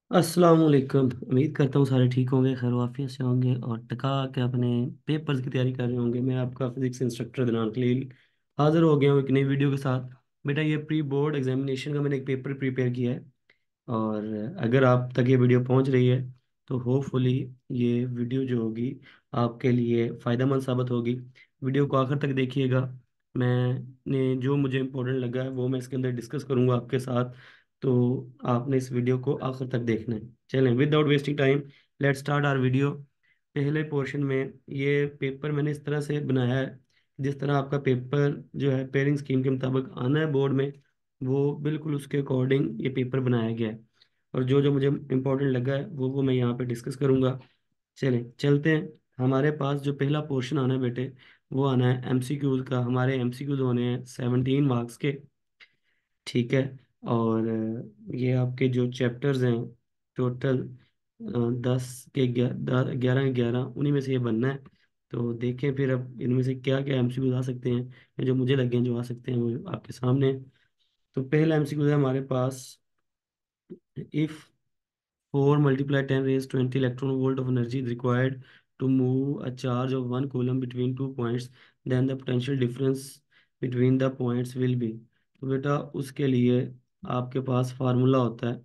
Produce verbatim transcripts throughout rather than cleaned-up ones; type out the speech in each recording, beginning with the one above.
अस्सलाम वालेकुम। उम्मीद करता हूँ सारे ठीक होंगे, खैर वाफियत से होंगे और टका के अपने पेपर्स की तैयारी कर रहे होंगे। मैं आपका फिजिक्स इंस्ट्रक्टर दिनान खलील हाजिर हो गया हूँ एक नई वीडियो के साथ। बेटा, ये प्री बोर्ड एग्जामिनेशन का मैंने एक पेपर प्रिपेयर किया है, और अगर आप तक ये वीडियो पहुंच रही है तो होपफुली ये वीडियो जो होगी आपके लिए फ़ायदेमंद साबित होगी। वीडियो को आखिर तक देखिएगा। मैंने जो मुझे इम्पोर्टेंट लगा है वो मैं इसके अंदर डिस्कस करूंगा आपके साथ, तो आपने इस वीडियो को आखिर तक देखना है। चलें, without wasting time let start our video. पहले पोर्शन में ये पेपर मैंने इस तरह से बनाया है, जिस तरह आपका पेपर जो है पेयरिंग स्कीम के मुताबिक आना है बोर्ड में, वो बिल्कुल उसके अकॉर्डिंग ये पेपर बनाया गया है। और जो जो मुझे इम्पोर्टेंट लगा है वो वो मैं यहाँ पे डिस्कस करूंगा। चलें चलते हैं। हमारे पास जो पहला पोर्शन आना है बेटे, वो आना है एमसीक्यूज का। हमारे एमसीक्यूज होने हैं सेवनटीन मार्क्स के, ठीक है। और अ, ये आपके जो चैप्टर्स हैं टोटल दस के ग्यारह ग्यारह ग्यारह उन्हीं में से ये बनना है। तो देखें फिर अब इनमें से क्या क्या एमसीक्यूज आ सकते हैं, या जो मुझे लगे हैं जो आ सकते हैं वो आपके सामने हैं। तो पहला एमसीक्यूज है हमारे पास, if four multiply ten raised twenty electron volt of energy is required to move a charge of one coulomb between two points, then the potential difference between the points will be। तो बेटा उसके लिए आपके पास formula होता है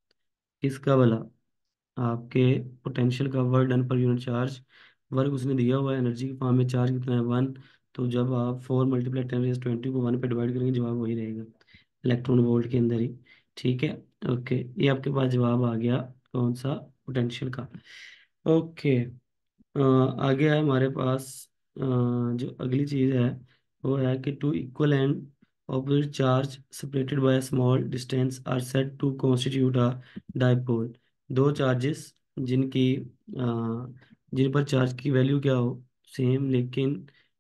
किसका भला, आपके पोटेंशियल का work done per unit charge. Work उसने दिया हुआ है, एनर्जी की फॉर्म में चार्ज कितना है वन। तो जब आप four multiply ten raise twenty को वन पे डिवाइड करेंगे जवाब वही रहेगा, इलेक्ट्रॉन वोल्ट के अंदर ही। ठीक है, ओके, ये आपके पास जवाब आ गया कौन सा, पोटेंशियल का। ओके, अ, आगे है हमारे पास, अ, जो अगली चीज़ है वो है कि two equal and opposite charge separated by small distance are said to constitute a dipole. दो चार्जेस जिनकी अ, जिन पर चार्ज की वैल्यू क्या हो सेम, लेकिन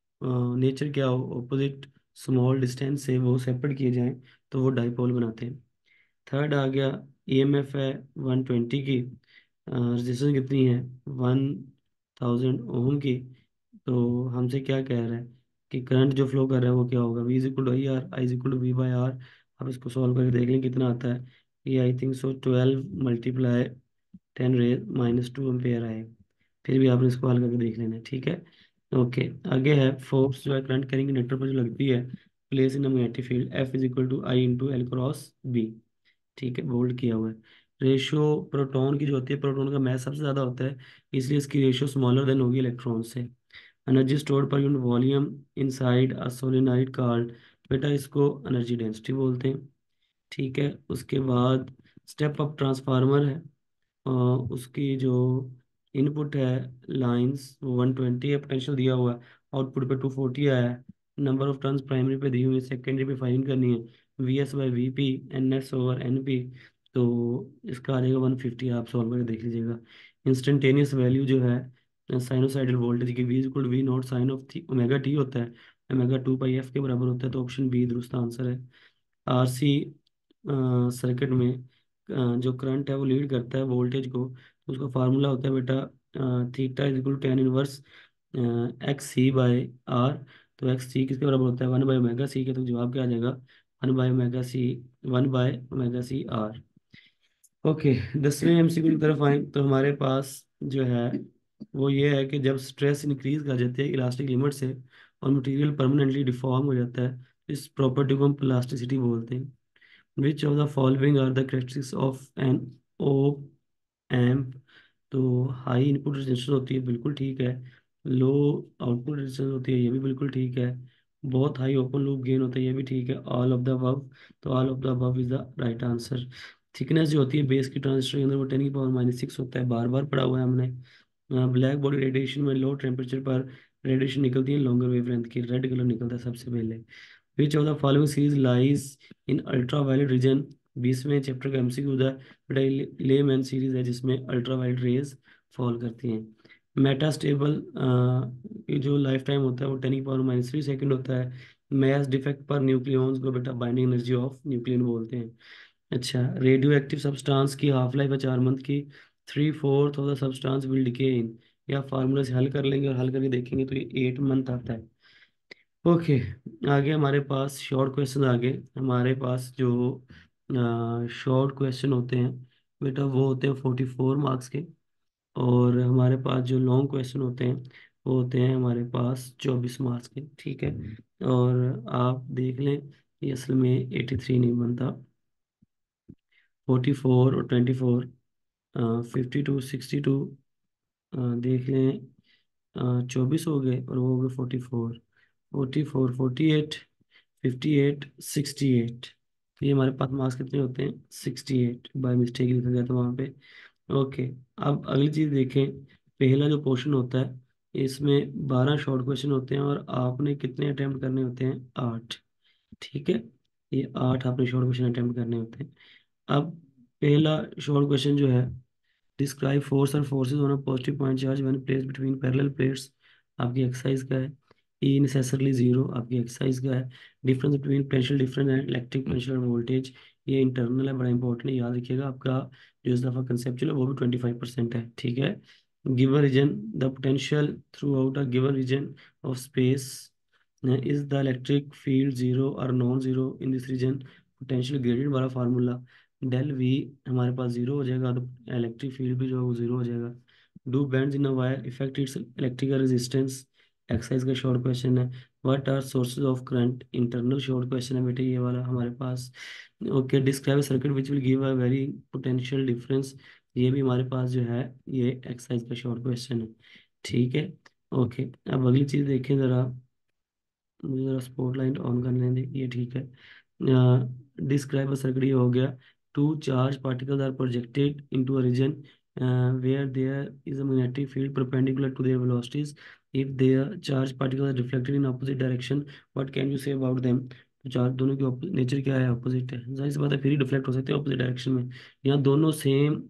नेचर क्या हो ऑपोजिट, स्मॉल डिस्टेंस से वो सेपरेट किए जाएं, तो वो डाइपोल बनाते हैं। थर्ड आ गया, ईएमएफ है वन ट्वेंटी की, रेजिस्टेंस कितनी है वन थाउजेंड ओम की। तो हमसे क्या कह रहा है कि करंट जो फ्लो कर रहा है वो क्या होगा, V is equal to I R, I is equal to V by R. अब इसको सॉल्व करके देख लें कितना आता है। ये I think so twelve multiply ten raise minus two ampere आएगा। फिर भी आपने इसको हल करके देख लेना है, ठीक है। ओके, आगे है फोर्स जो है करंट कैरिंग कंडक्टर पर जो लगती है, place in magnetic field F is equal to I into L cross B. ठीक है, बोल्ड किया हुआ है। रेशियो प्रोटॉन की जो होती है, प्रोटॉन का मैस सबसे ज्यादा होता है, इसलिए इसकी रेशियो स्मॉलर देन होगी इलेक्ट्रॉन से। Energy stored per unit volume inside a solenoid called, बेटा इसको एनर्जी डेंसिटी बोलते हैं। ठीक है, उसके बाद स्टेप अप ट्रांसफार्मर है, अ, उसकी जो इनपुट है लाइंस वो वन ट्वेंटी है, पोटेंशियल दिया हुआ है, आउटपुट पे टू फोर्टी आया है। नंबर ऑफ टर्न्स प्राइमरी पे दी हुई है, सेकेंडरी पे फाइंड करनी है, V S by V P N S over N P. तो इसका आ जाएगा वन फिफ्टी, आप सॉल्व करके देख लीजिएगा। इंस्टेंटेनियस वैल्यू जो है साइनोसाइडल वोल्टेज की, V equal V not sine of the omega T होता है, ओमेगा टू पाई एफ के बराबर होता है, तो ऑप्शन बी दुरुस्त आंसर है। आरसी सर्किट में अ, जो करंट है वो लीड करता है वोल्टेज को, तो उसका फार्मूला होता है बेटा theta is equal tan inverse X C by R. तो एक्स सी किसके बराबर होता है, वन बाय ओमेगा सी के, तो जवाब क्या आ जाएगा, one by omega C, one by omega C R. Okay, दसवें एमसीक्यू की तरफ आए तो हमारे पास जो है वो ये है कि जब स्ट्रेस इंक्रीज कर जाती है इलास्टिक लिमिट से और मटेरियल परमानेंटली डिफॉर्म हो जाता है, इस प्रॉपर्टी को हम प्लास्टिसिटी बोलते हैं। Which of the following are the characteristics of an O amp. तो हाई इनपुट रेजिस्टेंस होती है, बिल्कुल ठीक है। लो आउटपुट रेजिस्टेंस होती है, ये भी बिल्कुल ठीक है। बहुत हाई ओपन लूप गेन होता है, ये भी ठीक है। ऑल ऑफ द अबव, तो all of the above is the right answer. Thickness जो होती है बेस की ट्रांजिस्टर के अंदर वो टेन की पावर माइनस सिक्स होता है, बार बार पढ़ा हुआ है हमने। ब्लैक बॉडी रेडिएशन में लो टेम्परेचर पर रेडिएशन निकलती है लॉन्गर वेवलेंथ की, रेड कलर निकलता है सबसे पहले। Which of the following series lies in ultraviolet region, बीसवें चैप्टर का एमसीक्यू था बेटा। ले मैन सीरीज है जिसमें अल्ट्रा वायलेट रेज फॉल करती हैं। मेटास्टेबल की जो लाइफ टाइम होता है वो टेन की पावर माइनस थ्री सेकेंड होता है। मैस डिफेक्ट पर न्यूक्लियॉन्स को बेटा बाइंडिंग एनर्जी ऑफ न्यूक्लियन बोलते हैं। अच्छा, रेडियो एक्टिव सब्सटेंस की हाफ लाइफ है चार मंथ की, three fourth of the substance will decay in, या फार्मूला से हल कर लेंगे और हल करके देखेंगे तो ये एट मंथ आता है। ओके, आगे हमारे पास शॉर्ट क्वेश्चन, आगे हमारे पास जो शॉर्ट क्वेश्चन होते हैं बेटा वो होते हैं फोर्टी फोर मार्क्स के। और हमारे पास जो लॉन्ग क्वेश्चन होते हैं वो होते हैं हमारे पास चौबीस मार्क्स के, ठीक है। और आप देख लें कि असल में एटी थ्री नहीं बनता, फोर्टी फोर और twenty four, fifty two sixty two, देख लें चौबीस हो गए और वो हो गए forty four, forty four forty eight, fifty eight, sixty eight. तो ये हमारे पास मार्क्स कितने होते हैं, सिक्सटी एट, बाय मिस्टेक लिखा गया था वहाँ पे। ओके। अब अगली चीज़ देखें, पहला जो पोर्शन होता है इसमें बारह शॉर्ट क्वेश्चन होते हैं और आपने कितने अटेम्प्ट करने होते हैं, आठ, ठीक है। ये आठ आपने शॉर्ट क्वेश्चन अटेम्प्ट करने होते हैं। अब पहला शॉर्ट क्वेश्चन जो है, डिस्क्राइब फोर्स और forces on a positive point charge when placed between parallel plates, आपकी एक्सरसाइज का है। ई नेसेसरली जीरो, आपकी एक्सरसाइज का है। Difference between potential difference and electric potential voltage, ये इंटरनल है, बड़ा इंपॉर्टेंट है, याद रखिएगा। आपका जो इस दफ़ा कंसेप्चुअल है वो भी ट्वेंटी फाइव परसेंट है, ठीक है। Given region, the potential throughout a given region of space is the electric field zero और non zero in this region, potential gradient वाला फार्मूला, डेल वी हमारे पास जीरो हो जाएगा तो इलेक्ट्रिक फील्ड भी जो है वो जीरो हो जाएगा। Do bends in a wire affect its electrical resistance, exercise का शॉर्ट क्वेश्चन है। What are sources of current, internal short question है बेटे ये वाला हमारे पास। Okay. Describe circuit which will give a very potential difference, ये भी हमारे पास जो है ये एक्सरसाइज का शॉर्ट क्वेश्चन है, ठीक है। ओके। अब अगली चीज देखें जरा, मुझे जरा स्पॉटलाइट ऑन करने दें, ये ठीक है। डिस्क्राइब अ सर्किट, ये हो गया। Two charge particles are projected into a region where there is a magnetic field perpendicular to their velocities, if their charge particles are reflected in opposite direction, what can you say about them. तो चार दोनों की nature क्या है, opposite है, जाहिर सी बात है, फिर ही डिफ्लेक्ट हो सकते हैं अपोजिट डायरेक्शन में। यहाँ दोनों सेम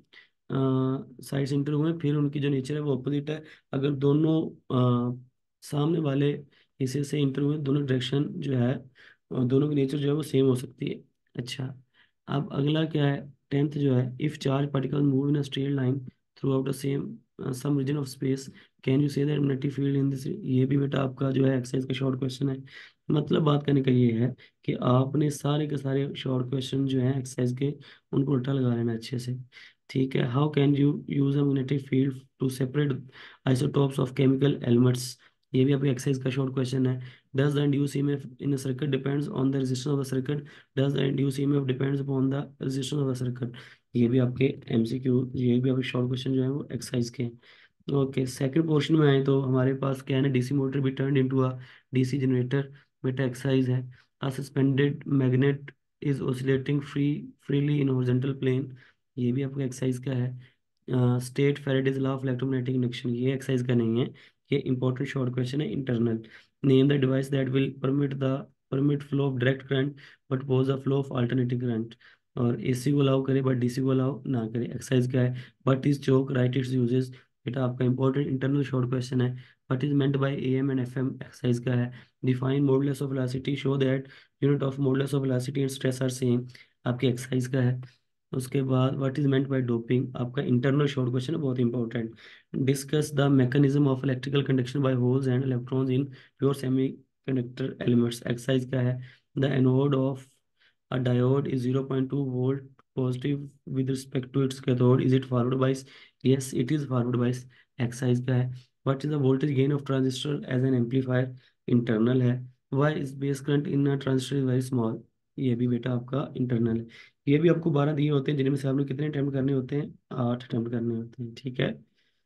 साइड से इंटर हुए, फिर उनकी जो नेचर है वो अपोजिट है। अगर दोनों अ, सामने वाले हिस्से से इंटर हुए, दोनों डायरेक्शन जो है और दोनों की नेचर जो है वो सेम हो सकती है। अच्छा। अब अगला क्या है, टेंथ जो है, if charge particle move in a straight line throughout the same some region of space, can you say that magnetic field in this, ये भी बेटा आपका जो है एक्सरसाइज का शॉर्ट क्वेश्चन है। मतलब बात करने का ये है कि आपने सारे के सारे शॉर्ट क्वेश्चन जो है एक्सरसाइज के उनको उल्टा लगा लेना अच्छे से, ठीक है। How can you use a magnetic field to separate isotopes of chemical elements, ये भी आपकी एक्सरसाइज का शॉर्ट क्वेश्चन है। Does the induce EMF in a circuit depends on the resistance of the circuit, does the induce EMF depends upon the resistance of the circuit, ये भी आपके MCQ, ये भी आपके शॉर्ट क्वेश्चन जो है वो एक्सरसाइज के। ओके। सेकंड पोर्शन में आए तो हमारे पास क्या है ना, DC motor be turned into a DC generator, बेटा एक्सरसाइज है। A suspended magnet is oscillating free freely in horizontal plane, ये भी आपका एक्सरसाइज का है। State Faraday's law of electromagnetic induction, ये एक्सरसाइज का नहीं है, ये इंपॉर्टेंट शॉर्ट क्वेश्चन है internal. Name the device that will permit the permit flow of direct current but pose the flow of alternating current, और AC को allow करे but DC को अलाउ ना करे, एक्सरसाइज का है। What is choke, write its uses, बेटा आपका इंपॉर्टेंट इंटरनल शॉर्ट क्वेश्चन है। What is meant by AM and FM, exercise का है। Define modulus of velocity, show that unit of modulus of velocity and stress are same, आपकी exercise का है। उसके बाद what is meant by doping, आपका internal short question है, बहुत important. Discuss the mechanism of electrical conduction by holes and electrons in pure semiconductor elements, exercise का है। The anode of a diode is zero point two volt positive with respect to its cathode, is it forward bias, yes it is forward bias, exercise का है। What is the voltage gain of transistor as an amplifier, internal है। Why is base current in a transistor is very small, ये भी बेटा आपका internal है। ये भी आपको बारह दिए होते हैं जिनमें से आपने कितने अटेम्प्ट करने होते हैं, आठ अटेम्प्ट करने होते हैं, ठीक है।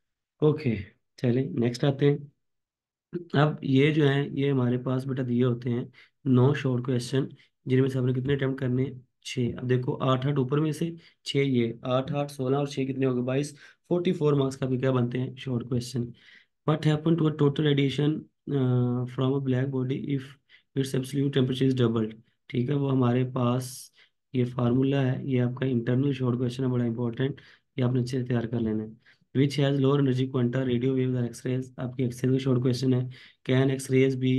ओके। चलिए नेक्स्ट आते हैं। अब ये जो है ये हमारे पास बेटा दिए होते हैं नौ शॉर्ट क्वेश्चन, जिनमें से आपने कितने अटेम्प्ट करने हैं, छः। अब देखो आठ आठ ऊपर में से, छः ये, आठ आठ सोलह और छः कितने हो गए, बाईस, फोर्टी फोर मार्क्स का भी क्या बनते हैं short question. What happened to a total radiation uh, from a black body if its absolute temperature is doubled, ठीक है। वो हमारे पास ये फार्मूला है, ये आपका इंटरनल शॉर्ट क्वेश्चन है, बड़ा इंपॉर्टेंट, ये आपने अच्छे से तैयार कर लेना है। Which has lower energy quanta, radio waves और एक्सरेज, आपकी एक्सरेज का शॉर्ट क्वेश्चन है। Can X rays be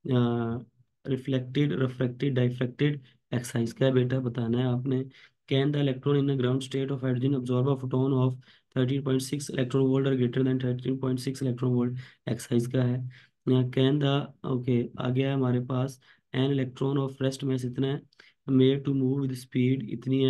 reflected, refracted, diffracted, exercise का है बेटा, बताना है आपने। Can the electron in the ground state of hydrogen absorb a photon of thirteen point six electron volt और greater than thirteen point six electron volt, exercise का है। Can the, okay आ गया है हमारे पास, an electron of rest mass इतना है, made to move with speed इतनी है,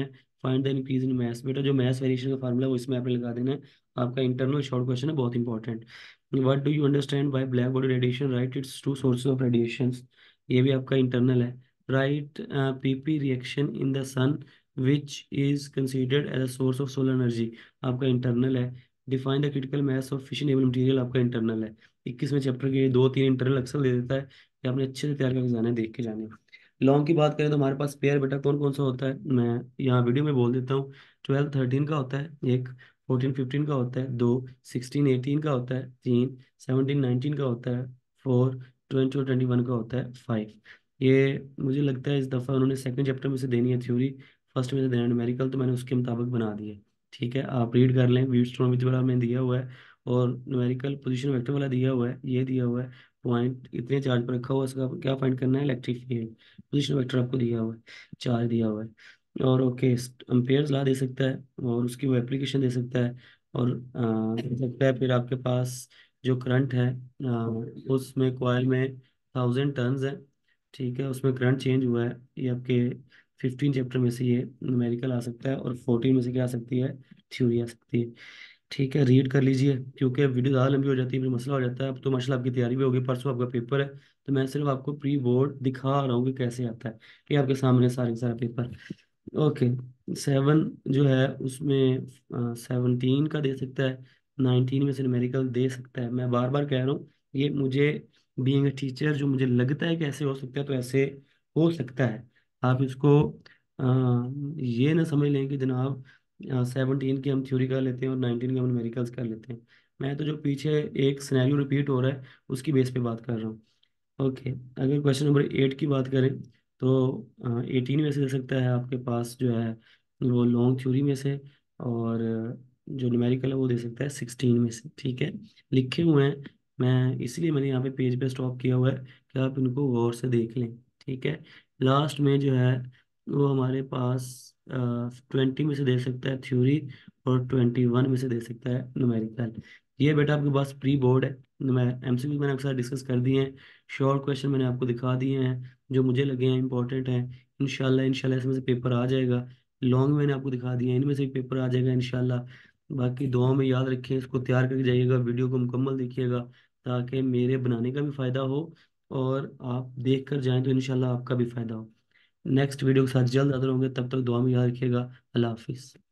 find the increase in maths. बेटा जो मैथ्स वेरिएशन का फार्मूला वो इसमें आपने लगा देना है। आपका इंटरनल शॉर्ट क्वेश्चन है, बहुत important. What do you understand by black body radiation, write its two sources of radiation. ये भी आपका इंटरनल है। Write PP reaction in the sun which is considered as a source of solar energy, आपका internal है। Define the critical mass of fissionable material, आपका internal है। इक्कीसवें chapter के दो तीन इंटरनल अक्सर दे देता है कि आपने अच्छे से तैयार करके जाना है, देख के जाने। लॉन्ग की बात करें तो हमारे पास पेयर बेटा कौन कौन सा होता है, मैं यहाँ वीडियो में बोल देता हूँ। ट्वेल्व थर्टीन का होता है एक, फोर्टीन फिफ्टीन का होता है दो, सिक्सटीन एटीन का होता है तीन, सेवनटीन नाइनटीन का होता है फोर, ट्वेंटी और ट्वेंटी वन का होता है फाइव। ये मुझे लगता है इस दफ़ा उन्होंने सेकंड चैप्टर में से देनी है थ्योरी, फर्स्ट में से देना न्यूमेरिकल, तो मैंने उसके मुताबिक बना दिए। ठीक है, आप रीड कर लें, व्हीटस्टोन विथ वाला में दिया हुआ है, और न्यूमेरिकल पोजीशन वेक्टर वाला दिया हुआ है, ये दिया हुआ है। पॉइंट इतने चार्ज पर रखा हुआ है, इसका क्या फाइंड करना है, इलेक्ट्रिक फील्ड। पोजीशन वेक्टर आपको दिया हुआ है, चार्ज दिया हुआ है। और ओके, एम्पेयर्स ला दे सकता है, और उसकी वो एप्लीकेशन दे सकता है। और अ, दे सकता है फिर आपके पास जो करंट है, अ, उसमें कॉइल में थाउजेंड टर्न्स है। ठीक है, उसमें करंट चेंज हुआ है। ये आपके फिफ्टीन चैप्टर में से ये न्यूमेरिकल आ सकता है, और फोर्टीन में से क्या आ सकती है, थ्योरी आ सकती है। ठीक है, रीड कर लीजिए, क्योंकि अब वीडियो ज़्यादा लंबी हो जाती है फिर मसला हो जाता है। अब तो माशाल्लाह आपकी तैयारी भी होगी, परसों आपका पेपर है, तो मैं सिर्फ आपको प्री बोर्ड दिखा रहा हूँ कि कैसे आता है। ये आपके सामने सारे सारा पेपर। ओके, सेवन जो है उसमें सेवनटीन का दे सकता है, नाइनटीन में से न्यूमेरिकल दे सकता है। मैं बार बार कह रहा हूँ, ये मुझे बीइंग अ टीचर जो मुझे लगता है कि ऐसे हो सकता है, तो ऐसे हो सकता है। आप इसको अ, ये ना समझ लें कि जनाब सेवनटीन की हम थ्योरी कर लेते हैं और नाइनटीन की हम न्यूमेरिकल्स कर लेते हैं। मैं तो जो पीछे एक सिनेरियो रिपीट हो रहा है उसकी बेस पे बात कर रहा हूँ। ओके, अगर क्वेश्चन नंबर एट की बात करें तो एटीन में से दे सकता है आपके पास जो है वो लॉन्ग थ्योरी में से, और अ, जो न्यूमेरिकल है वो दे सकता है सिक्सटीन में से। ठीक है, लिखे हुए हैं, मैं इसलिए मैंने यहाँ पे पेज पे स्टॉप किया हुआ है कि आप इनको गौर से देख लें। ठीक है, लास्ट में जो है वो हमारे पास ट्वेंटी में से दे सकता है थ्योरी, और ट्वेंटी वन में से दे सकता है न्यूमेरिकल। ये बेटा आपके पास प्री बोर्ड है। मैं एमसीक्यू मैंने आपके साथ डिस्कस कर दिए हैं, शॉर्ट क्वेश्चन मैंने आपको दिखा दिए हैं जो मुझे लगे हैं इंपॉर्टेंट हैं। इंशाल्लाह इंशाल्लाह इसमें से पेपर आ जाएगा। लॉन्ग मैंने आपको दिखा दिए हैं, इनमें से भी पेपर आ जाएगा इंशाल्लाह। बाकी दुआ में याद रखें, इसको तैयार करके जाइएगा, वीडियो को मुकम्मल देखिएगा, ताकि मेरे बनाने का भी फ़ायदा हो, और आप देख कर जाएँ तो इंशाल्लाह आपका भी फ़ायदा हो। नेक्स्ट वीडियो के साथ जल्द हाजिर होंगे, तब तक दुआ में याद रखिएगा। अल्लाह हाफिज़।